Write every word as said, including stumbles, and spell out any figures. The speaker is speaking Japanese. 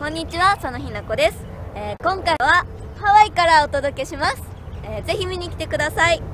こんにちは、佐野ひな子です。えー、今回はハワイからお届けします。えー、ぜひ見に来てください。